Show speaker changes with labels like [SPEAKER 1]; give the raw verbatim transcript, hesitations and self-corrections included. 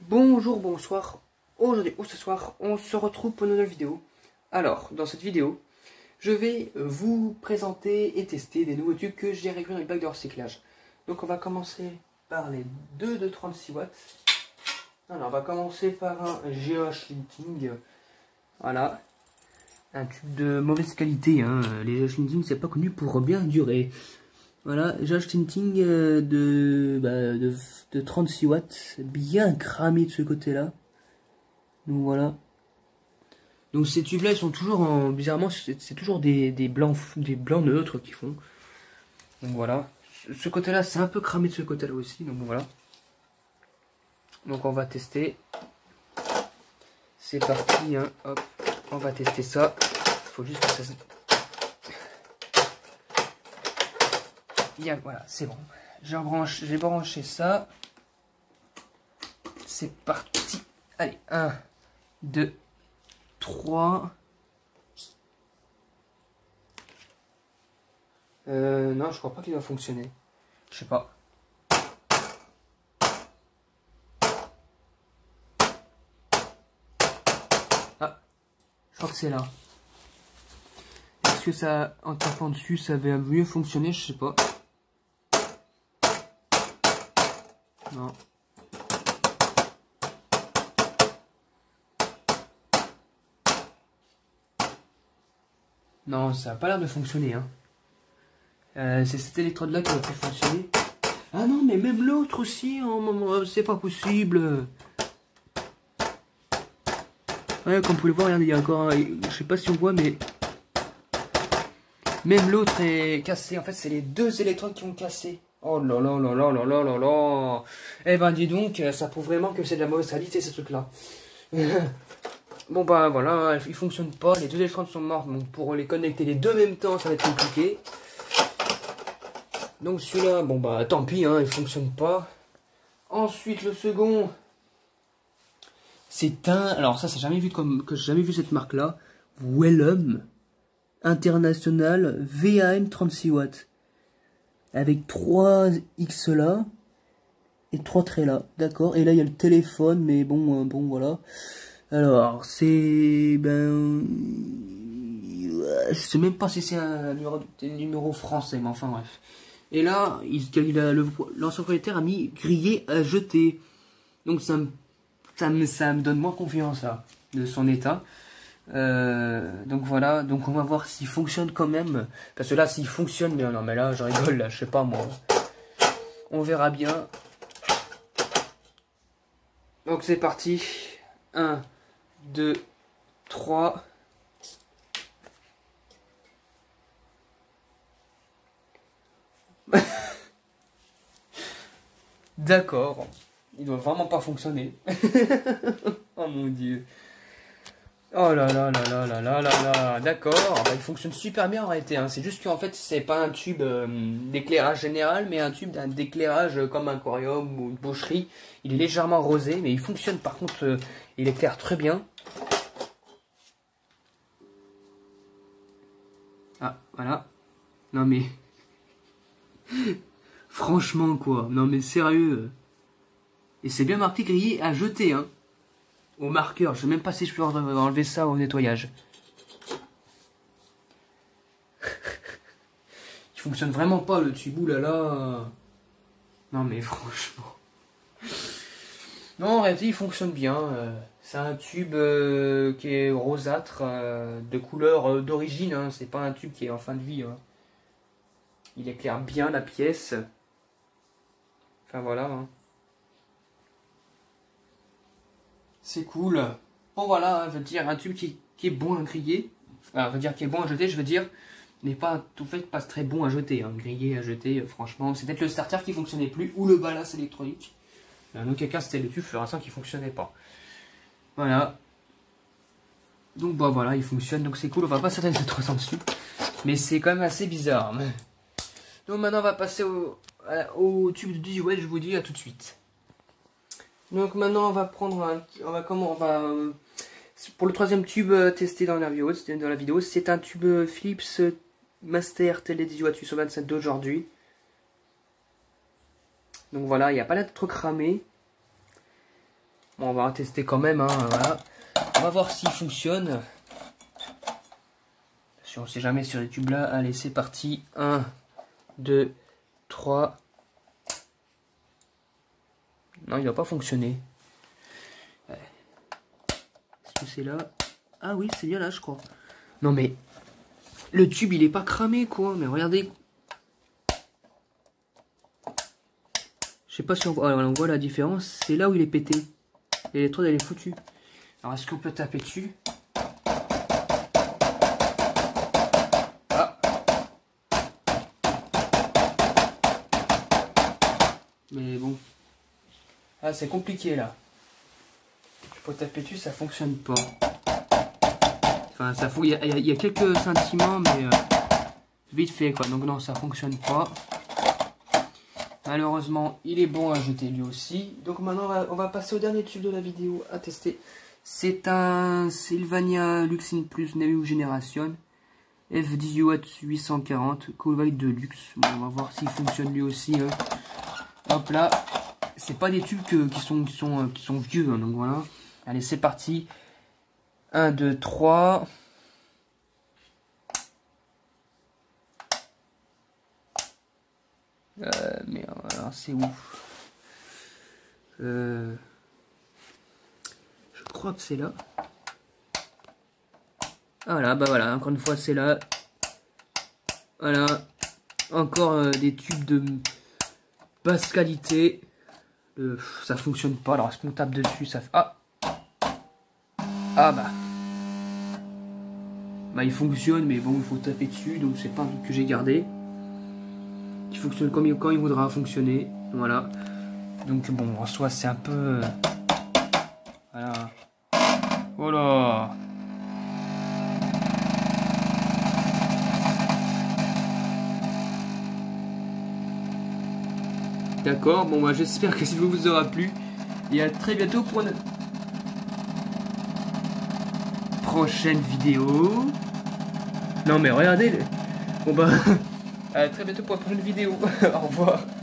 [SPEAKER 1] Bonjour, bonsoir, aujourd'hui ou ce soir, on se retrouve pour une nouvelle vidéo. Alors, dans cette vidéo, je vais vous présenter et tester des nouveaux tubes que j'ai réglés dans les bacs de recyclage. Donc on va commencer par les deux de trente-six watts. Alors on va commencer par un G H Linting. Voilà, un tube de mauvaise qualité, hein. Les G H Linting c'est pas connu pour bien durer. Voilà, G H Linting de, bah, de, de trente-six watts, bien cramé de ce côté-là. Donc voilà. Donc ces tubes-là, ils sont toujours en, bizarrement, c'est toujours des, des blancs, des blancs neutres qui font. Donc voilà. Ce, ce côté-là, c'est un peu cramé de ce côté-là aussi. Donc voilà. Donc on va tester. C'est parti, hein. Hop, on va tester ça. Faut juste que ça se... Yeah, voilà, c'est bon. J'ai branché, branché ça. C'est parti. Allez, un, deux, trois. Euh, non, je crois pas qu'il va fonctionner. Je sais pas. Ah, je crois que c'est là. Est-ce que ça, en tapant dessus, ça va mieux fonctionner? Je sais pas. Non. Non, ça a pas l'air de fonctionner, hein. Euh, c'est cette électrode là qui va plus fonctionner. Ah non, mais même l'autre aussi, hein, c'est pas possible. Ouais, comme vous pouvez voir, regardez, il y a encore un, je sais pas si on voit, mais même l'autre est cassé. En fait, c'est les deux électrodes qui ont cassé. Oh là là là là là là là là. Eh ben, dis donc, ça prouve vraiment que c'est de la mauvaise qualité, ce truc-là. Bon bah voilà, il fonctionne pas, les deux électrodes sont mortes, donc pour les connecter les deux en même temps, ça va être compliqué. Donc celui-là, bon bah tant pis, hein, il fonctionne pas. Ensuite le second, c'est un, alors ça c'est jamais vu comme que j'ai jamais vu cette marque là, Wellum International V A M trente-six watts, avec trois X là et trois traits là, d'accord. Et là il y a le téléphone, mais bon, euh, bon voilà. Alors c'est ben, je sais même pas si c'est un numéro, un numéro français, mais enfin bref. Et là, il, il a, l'ancien propriétaire a mis grillé à jeter. Donc ça me, ça me, ça me donne moins confiance là, de son état. Euh, donc voilà, donc on va voir s'il fonctionne quand même. Parce que là, s'il fonctionne, mais non, mais là, je rigole, là, je sais pas moi. On verra bien. Donc c'est parti. un, deux, trois. D'accord. Il doit vraiment pas fonctionner. Oh mon dieu. Oh là là là là là là là là. D'accord. Bah, il fonctionne super bien en réalité, hein. C'est juste qu'en fait, c'est pas un tube euh, d'éclairage général, mais un tube d'éclairage euh, comme un aquarium ou une boucherie. Il est légèrement rosé, mais il fonctionne par contre, euh, il éclaire très bien. Ah, voilà. Non mais... Franchement quoi. Non mais sérieux. Et c'est bien marqué grillé à jeter, hein. Au marqueur. Je sais même pas si je peux enlever ça au nettoyage. Il fonctionne vraiment pas le tube. Ouh là là. Non mais franchement. Non, en réalité il fonctionne bien. Euh, c'est un tube euh, qui est rosâtre, euh, de couleur euh, d'origine, hein. C'est pas un tube qui est en fin de vie, hein. Il éclaire bien la pièce. Enfin voilà, hein. C'est cool. Bon voilà, je veux dire, un tube qui, qui est bon à griller. Enfin, je veux dire qui est bon à jeter, je veux dire, n'est pas tout fait pas très bon à jeter, hein. Griller à jeter, franchement. C'est peut-être le starter qui fonctionnait plus, ou le ballast électronique. Dans aucun cas, c'était le tube fluorescent qui fonctionnait pas. Voilà. Donc bah voilà, il fonctionne, donc c'est cool. On va pas s'attarder de trois cents dessus. Mais c'est quand même assez bizarre. Donc maintenant, on va passer au, au tube de dix-huit watts, je vous dis à tout de suite. Donc maintenant on va prendre un, on va comment on va euh, pour le troisième tube euh, testé dans la vidéo, dans la vidéo, c'est un tube euh, Philips euh, Master Télé dix-huit watts huit vingt-sept d'aujourd'hui. Donc voilà, il n'y a pas l'air de trop cramé. Bon, on va tester quand même, hein, voilà. On va voir s'il fonctionne. Si on ne sait jamais sur les tubes là. Allez, c'est parti. un, deux, trois. Non, il va pas fonctionner. Est-ce que c'est là? Ah oui, c'est bien là, je crois. Non, mais le tube, il est pas cramé, quoi. Mais regardez. Je sais pas si on voit, on voit la différence. C'est là où il est pété. L'électrode, elle est foutue. Alors, est-ce qu'on peut taper dessus? Ah. Mais bon. Ah, c'est compliqué, là. Je peux taper dessus, ça fonctionne pas. Enfin, ça fout. Il y, y, y a quelques sentiments, mais euh, vite fait, quoi. Donc, non, ça fonctionne pas. Malheureusement, il est bon à jeter lui aussi. Donc maintenant, on va, on va passer au dernier tube de la vidéo à tester. C'est un Sylvania Luxin Plus New Generation F dix-huit watts huit cent quarante Coolwide de luxe. Bon, on va voir s'il fonctionne lui aussi. Hein. Hop là, c'est pas des tubes que, qui, sont, qui, sont, qui sont vieux. Hein, donc voilà. Allez, c'est parti. un, deux, trois. Euh, mais alors c'est où? euh, Je crois que c'est là. Voilà, bah voilà, encore une fois c'est là. Voilà, encore euh, des tubes de basse qualité. Euh, ça fonctionne pas. Alors est-ce qu'on tape dessus? Ça fait ah ah bah bah il fonctionne, mais bon il faut taper dessus, donc c'est pas un truc que j'ai gardé. Il fonctionne comme il, quand il voudra fonctionner, voilà. Donc bon, en soi c'est un peu, voilà. Voilà. D'accord, bon bah j'espère que ça vous aura plu. Et à très bientôt pour une prochaine vidéo. Non mais regardez, le... bon bah à très bientôt pour une prochaine vidéo. Au revoir.